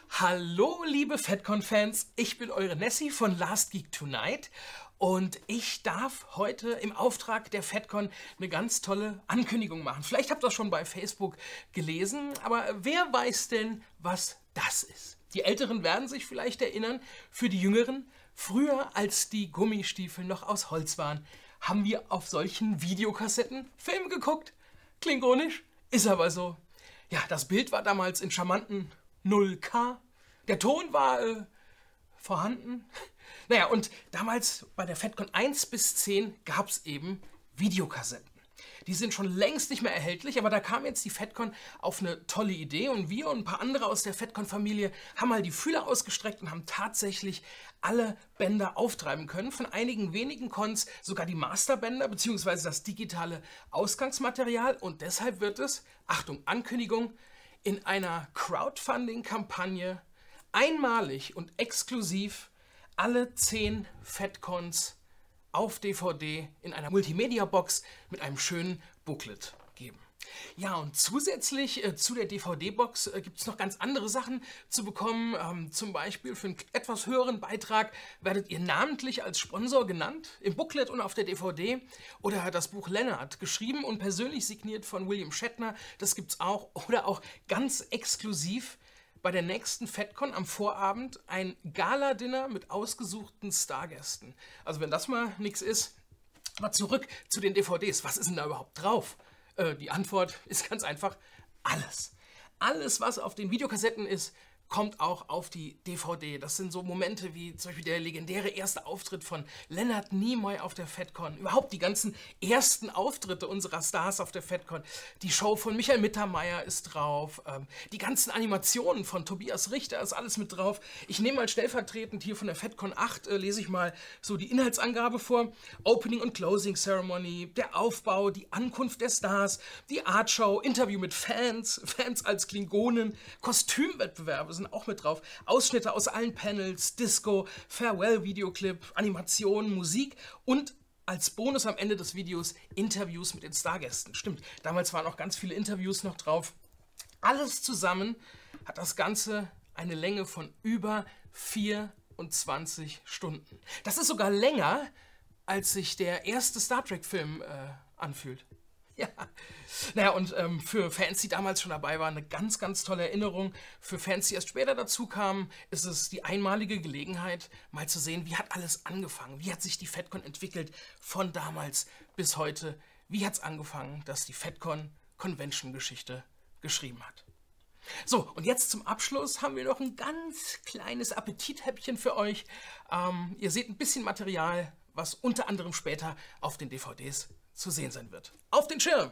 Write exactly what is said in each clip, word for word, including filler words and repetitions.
Hallo liebe FedCon-Fans, ich bin eure Nessie von Last Geek Tonight und ich darf heute im Auftrag der FedCon eine ganz tolle Ankündigung machen. Vielleicht habt ihr das schon bei Facebook gelesen, aber wer weiß denn, was das ist? Die Älteren werden sich vielleicht erinnern, für die Jüngeren, früher als die Gummistiefel noch aus Holz waren, haben wir auf solchen Videokassetten Filme geguckt. Klingonisch, ist aber so. Ja, das Bild war damals in charmanten null K. Der Ton war äh, vorhanden. Naja, und damals bei der FedCon eins bis zehn gab es eben Videokassetten. Die sind schon längst nicht mehr erhältlich, aber da kam jetzt die FedCon auf eine tolle Idee und wir und ein paar andere aus der FedCon-Familie haben mal die Fühler ausgestreckt und haben tatsächlich alle Bänder auftreiben können. Von einigen wenigen Cons sogar die Masterbänder bzw. das digitale Ausgangsmaterial und deshalb wird es, Achtung, Ankündigung, in einer Crowdfunding-Kampagne einmalig und exklusiv alle zehn FedCons auf D V D in einer Multimedia-Box mit einem schönen Booklet geben. Ja, und zusätzlich äh, zu der D V D-Box äh, gibt es noch ganz andere Sachen zu bekommen. Ähm, zum Beispiel für einen etwas höheren Beitrag werdet ihr namentlich als Sponsor genannt, im Booklet und auf der D V D. Oder das Buch Leonard, geschrieben und persönlich signiert von William Shatner, das gibt es auch. Oder auch ganz exklusiv bei der nächsten FedCon am Vorabend ein Gala-Dinner mit ausgesuchten Stargästen. Also wenn das mal nichts ist, aber zurück zu den D V Ds. Was ist denn da überhaupt drauf? Äh, die Antwort ist ganz einfach, alles. Alles, was auf den Videokassetten ist, kommt auch auf die D V D. Das sind so Momente wie zum Beispiel der legendäre erste Auftritt von Leonard Nimoy auf der FedCon. Überhaupt die ganzen ersten Auftritte unserer Stars auf der FedCon. Die Show von Michael Mittermeier ist drauf. Ähm, die ganzen Animationen von Tobias Richter ist alles mit drauf. Ich nehme mal stellvertretend hier von der FedCon acht, äh, lese ich mal so die Inhaltsangabe vor. Opening und Closing Ceremony, der Aufbau, die Ankunft der Stars, die Artshow, Interview mit Fans, Fans als Klingonen, Kostümwettbewerbe sind auch mit drauf. Ausschnitte aus allen Panels, Disco, Farewell-Videoclip, Animationen, Musik und als Bonus am Ende des Videos Interviews mit den Stargästen. Stimmt, damals waren auch ganz viele Interviews noch drauf. Alles zusammen hat das Ganze eine Länge von über vierundzwanzig Stunden. Das ist sogar länger, als sich der erste Star Trek-Film äh, anfühlt. Ja, naja, und ähm, für Fans, die damals schon dabei waren, eine ganz, ganz tolle Erinnerung. Für Fans, die erst später dazu kamen, ist es die einmalige Gelegenheit, mal zu sehen, wie hat alles angefangen? Wie hat sich die FedCon entwickelt von damals bis heute? Wie hat es angefangen, dass die FedCon Convention-Geschichte geschrieben hat? So, und jetzt zum Abschluss haben wir noch ein ganz kleines Appetithäppchen für euch. Ähm, ihr seht ein bisschen Material, was unter anderem später auf den D V Ds zu sehen sein wird. Auf den Schirm!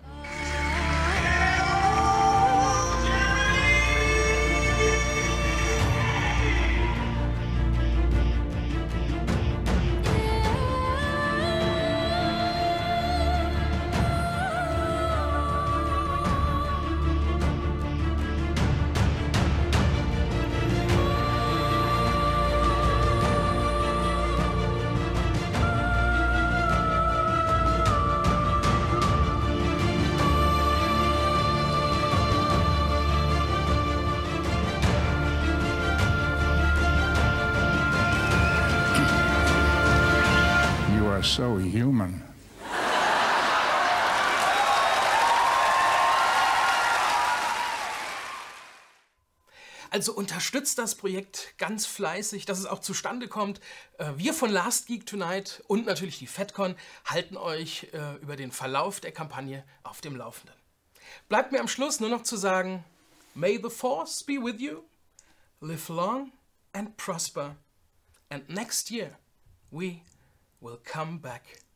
So human. Also unterstützt das Projekt ganz fleißig, dass es auch zustande kommt. Wir von Last Geek Tonight und natürlich die FedCon halten euch über den Verlauf der Kampagne auf dem Laufenden. Bleibt mir am Schluss nur noch zu sagen, May the Force be with you, live long and prosper, and next year we will come back